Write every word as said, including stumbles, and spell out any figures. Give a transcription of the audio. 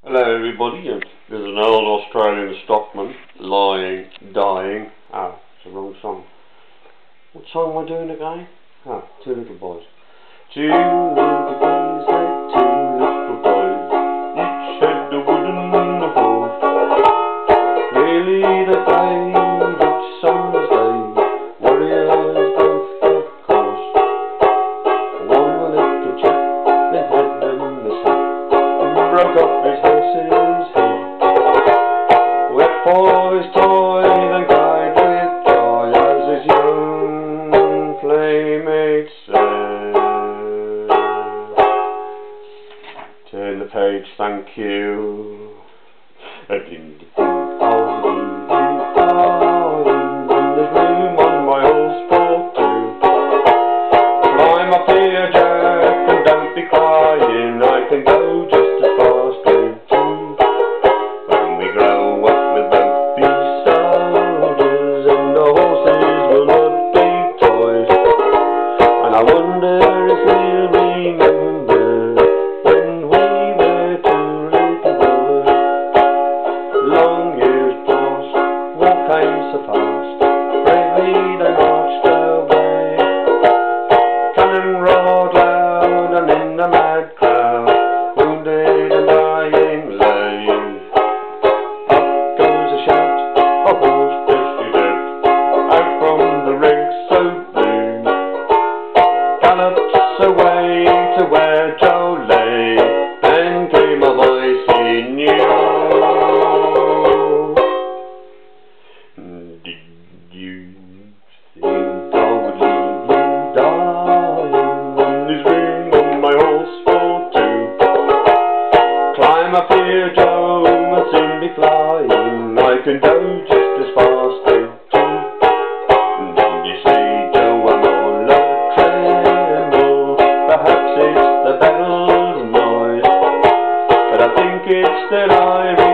Hello everybody, and there's an old Australian stockman lying, dying. Ah, it's the wrong song. What song am I doing again? Ah, Two Little Boys. Two little boys had two little boys, each had a wooden horse. Really they played each summer's day, warriors both of course. One little chap, they had a mishap, broke off his horse's head. Wept for his toy and cried with joy as his young playmate said. Turn the page, thank you. A ding ding oh ding ding darling, there's room on my horse for two. Climb up here, Jack, and don't be crying, I can go just I wonder if we'll remember when we were two little boys. Long years passed, war came so fast, bravely they marched away. Cannon roared loud and in the mad crowd, wounded and dying lay. Up goes a shout, a horse just dead, out from the ranks so away to where Joe lay, and came a voice he knew. Did you think I would leave you dying when there's room on my horse for two? Climb up here, Joe, I'll soon be flying, I can go just as fast as it's the battle's noise, but I think it's that I